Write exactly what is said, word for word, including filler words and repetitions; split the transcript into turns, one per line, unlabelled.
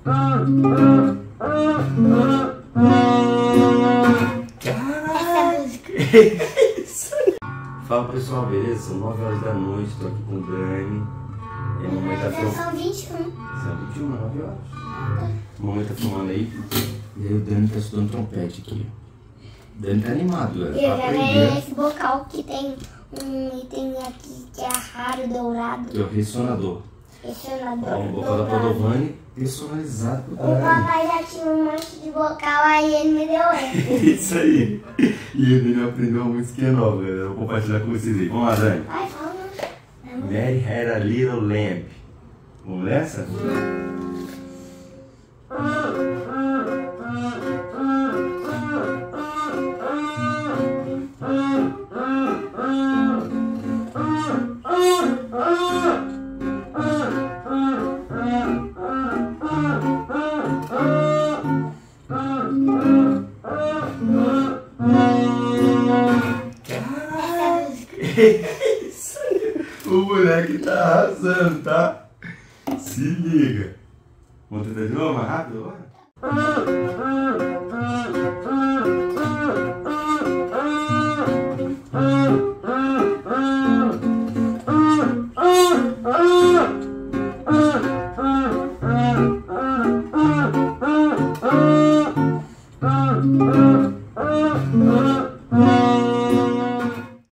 Caraca! Fala pessoal, beleza? São nove horas da noite, tô aqui com o Dani. E a mamãe tá filmando.
São vinte e um.
São vinte e um, nove horas. A mamãe tá filmando aí. E aí o Dani tá estudando trompete aqui. O Dani tá animado, galera.
E eu já ganhei esse bocal que tem um item aqui que é raro dourado.
É o ressonador.
Ressonador.
Ó, um bocal da Padovani personalizado pro
O
Dani.
papai já tinha um monte de bocal, aí ele me deu esse.
Isso aí. E ele aprendeu uma música nova, galera. Eu vou compartilhar com vocês aí. Vamos lá, Dani.
Vai, fala.
Mary had a little lamb. Vamos nessa? Isso aí. O moleque tá arrasando, tá? Se liga. Vamos tentar de novo, mais rápido agora?